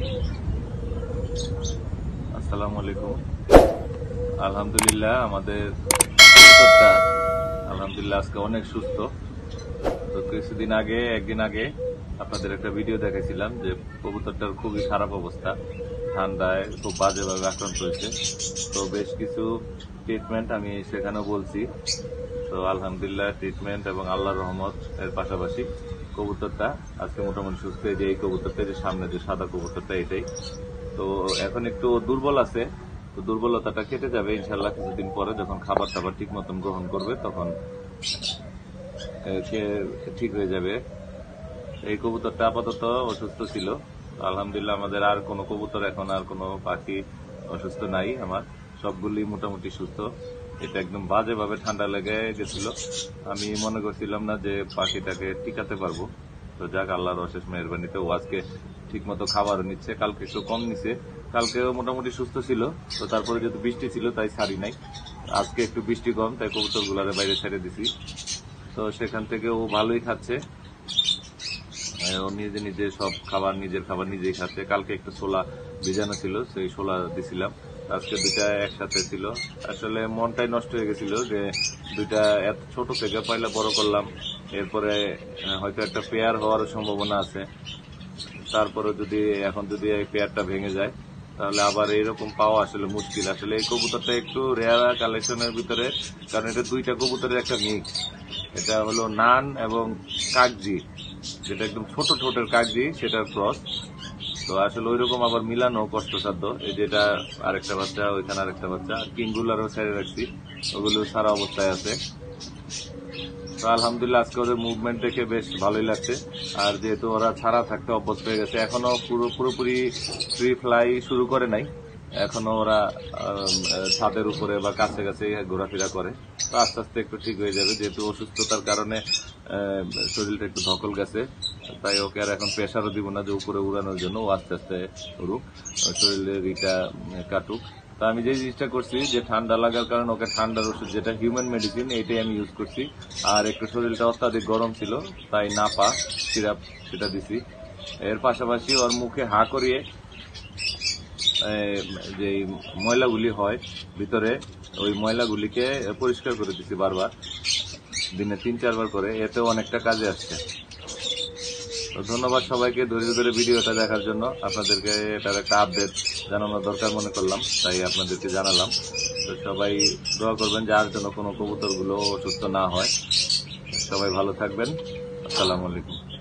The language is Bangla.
আসসালামু আলাইকুম। আলহামদুলিল্লাহ আমাদের কবুতরটা আলহামদুলিল্লাহ আজকে অনেক সুস্থ। তো কিছুদিন আগে একদিন আগে আপনাদের একটা ভিডিও দেখাইছিলাম যে কবুতরটার খুবই খারাপ অবস্থা, ঠান্ডায় খুব বাজেভাবে আক্রান্ত হয়েছে। তো বেশ কিছু ট্রিটমেন্ট আমি সেখানেও বলছি। তো আলহামদুলিল্লাহ ট্রিটমেন্ট এবং আল্লাহর রহমত এর পাশাপাশি কবুতরটা আজকে মোটামুটি সুস্থ। যে এই কবুতরটা, যে সামনে যে সাদা কবুতরটা, এটাই। তো এখন একটু দুর্বল আছে, তো দুর্বলতাটা কেটে যাবে ইনশাল্লাহ কিছুদিন পরে, যখন খাবার টাবার ঠিক মতন গ্রহণ করবে তখন সে ঠিক হয়ে যাবে। এই কবুতরটা আপাতত অসুস্থ ছিল। আলহামদুলিল্লাহ আমাদের আর কোনো কবুতর, এখন আর কোনো পাখি অসুস্থ নাই। আমার সবগুলি মোটামুটি সুস্থ। এটা একদম বাজেভাবে ঠান্ডা লেগে গেছিল, আমি মনে করছিলাম না যে পাখিটাকে টিকাতে পারবো। তো যাক, আল্লাহর অশেষ মেহেরবানিতে ও আজকে ঠিক মতো খাবারও নিচ্ছে। কালকে একটু কম নিছে, কালকেও মোটামুটি সুস্থ ছিল। তো তারপরে যেহেতু বৃষ্টি ছিল তাই ছাড়ি নাই। আজকে একটু বৃষ্টি কম, তাই কবুতর গুলারে বাইরে ছেড়ে দিছি। তো সেখান থেকে ও ভালোই খাচ্ছে, ও নিজে নিজে সব খাবার, নিজের খাবার নিজেই খাচ্ছে। কালকে একটু ছোলা ভিজানো ছিল, সেই ছোলা দিছিলাম। আজকে দুইটা একসাথে ছিল। আসলে মনটাই নষ্ট হয়ে গেছিল যে দুইটা এত ছোট থেকে পয়লা বড় করলাম, এরপরে হয়তো একটা পেয়ার হওয়ার সম্ভাবনা আছে। তারপরে যদি এখন যদি এই পেয়ারটা ভেঙে যায় তাহলে আবার এইরকম পাওয়া আসলে মুশকিল। আসলে এই কবুতরটা একটু রেয়ার কালেকশনের ভিতরে, কারণ এটা দুইটা কবুতরের একটা মিক্স। এটা হলো নান এবং কাকজি, যেটা একদম ছোট ঠোঁটের কাকজি, সেটার ক্রস। তো আসলে ওই রকম আবার মিলানো কষ্টসাধ্য। এই যেটা আরেকটা বাচ্চা, ওইখানে আরেকটা বাচ্চা, কিংগুলারও ছেড়ে রাখছি, ওগুলো সারা অবস্থায় আছে। তো আলহামদুলিল্লাহ আজকে ওদের মুভমেন্ট দেখে বেশ ভালোই লাগছে। আর যেহেতু ওরা ছাড়া থাকতে অভ্যস্ত হয়ে গেছে, এখনো পুরোপুরি ফ্রি ফ্লাই শুরু করে নাই। এখনো ওরা ছাদের উপরে বা কাছে কাছে ঘোরাফেরা করে। তো আস্তে আস্তে একটু ঠিক হয়ে যাবে, যেহেতু অসুস্থতার কারণে শরীরটা একটু ধকল গেছে। তাই ওকে আর এখন প্রেশারও দিব না যে উপরে উড়ানোর জন্য, ও আস্তে আস্তে উড়ুক, শরীরের ইটা কাটুক। তা আমি যে জিনিসটা করছি, যে ঠান্ডা লাগার কারণে ওকে ঠান্ডার ওষুধ, যেটা হিউম্যান মেডিসিন, এইটাই আমি ইউজ করছি। আর একটু শরীরটা অত্যাধিক গরম ছিল, তাই নাপা সিরাপ সেটা দিছি। এর পাশাপাশি ওর মুখে হা করিয়ে যে ময়লাগুলি হয় ভিতরে, ওই ময়লাগুলিকে পরিষ্কার করে দিছি বারবার, দিনে 3-4 বার করে। এতেও অনেকটা কাজে আসছে। তো ধন্যবাদ সবাইকে ধৈর্য ধরে ভিডিওটা দেখার জন্য। আপনাদেরকে এটার একটা আপডেট জানানোর দরকার মনে করলাম, তাই আপনাদেরকে জানালাম। তো সবাই দোয়া করবেন যে আর যেন কোনো কবুতরগুলো অসুস্থ না হয়। সবাই ভালো থাকবেন। আসসালামু আলাইকুম।